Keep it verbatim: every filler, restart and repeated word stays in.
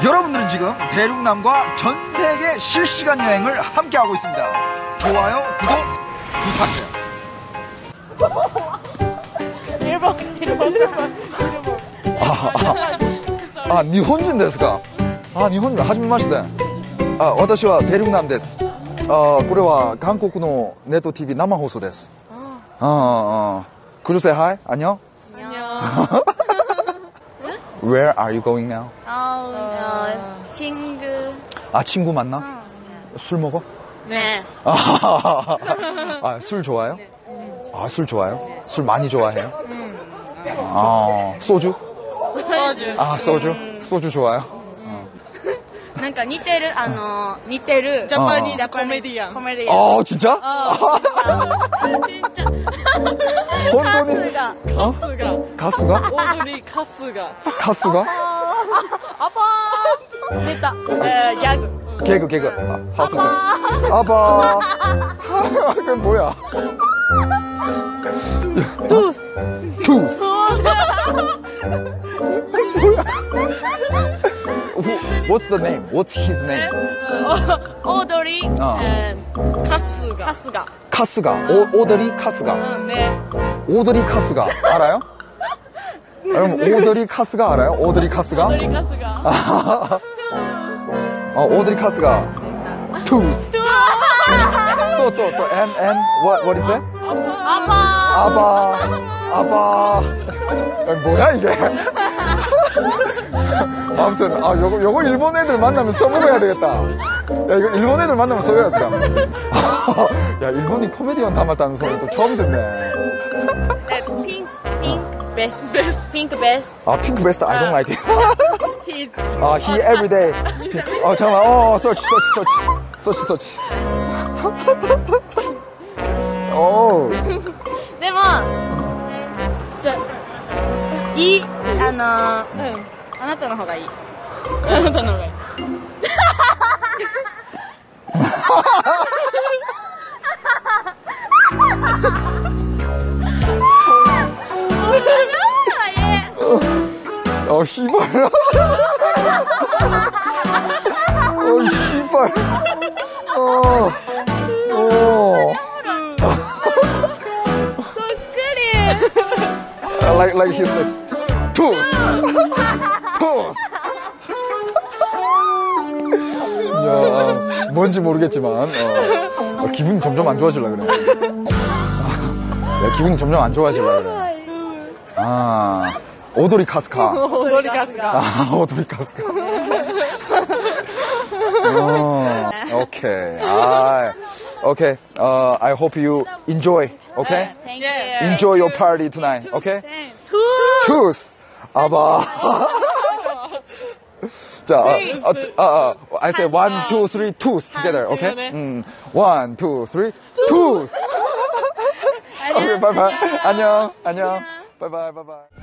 여러분들은 지금 대륙남과 전세계 실시간 여행을 함께하고 있습니다. 좋아요, 구독 부탁해요. 일본, 일본, 일본, 일본. 아, 아, 아, 일본인ですか? 아, 일본인, 하지메마시테. 아, 私は 대륙남 です. 어, これは 한국의 네트 티비生放送です. 어, 어, 어. 그루세 하이, 안녕? 안녕. Where are you going now? 어, 어, 친구. 아, 친구 만나? 어. 술 먹어? 네. 아, 아, 술 좋아요? 네. 아, 술 좋아요? 술 많이 좋아해요? 음. 아, 소주? 소주. 아, 소주? 음. 소주 좋아요? なんか似てる、あの、似てる。ジャパニーズコメディアン。コメディアン。 아, 진짜? 아, 진짜. 혼돈이? 가스가. 가스가? 오드리 가스가. 가스가? 아빠. 됐다. 에, 개그. 개그, 개그. 아, 하우스. 아빠. 그게 뭐야? 투스. 투스. What's the name? What's his name? 오드리. 어. 가스가. 가스가. 카스가. 오, 오드리 카스가. 응, 네. 오드리 카스가. 알아요? 여러분, 오드리 카스가 알아요? 오드리 카스가? 오드리 가스가. 아, 어, 오드리 카스가. 투스. 또, 또, 또. And, and, what, what is that? 아빠. 아바. 아바. 아니, 뭐야, 이게? 아무튼, 아, 요거, 요거 일본 애들 만나면 써먹어야 되겠다. 야, 이거 일본 애들 만나면 써야겠다. 야, 일본이 코미디언 닮았다는 소리 또 처음 듣네. 네, 핑크, 핑크 베스트. 핑크 베스트. 아, 핑크 베스트, I don't like it. He's. 아, he every day. 어, 잠깐만, 어, 서치, 서치, 서치. 서치, 서치. 오. でも、じゃ、いい、あのー、うん。あなたの方がいい。あなたの方がいい。 어, 씨발. 어, 씨발. 어, 어. like, like he said, tooth. tooth. 야, 뭔지 모르겠지만, 어, 어, 기분이 점점 안 좋아지려 그래. 야, 기분이 점점 안 좋아지려 그래. 아, 오도리 카스카. 오도리 가스가. 아, 오도리 카스카. 어, 오케이. 아, okay. Uh, I hope you enjoy. Okay? Thank you. Enjoy your party tonight. Okay? 투. Choose. 아바. 자, 아, 아, 아, I say one, two, three, twos together. Okay? 음, one, two, three, twos. Okay, bye bye. 안녕, 안녕. Bye bye, bye bye.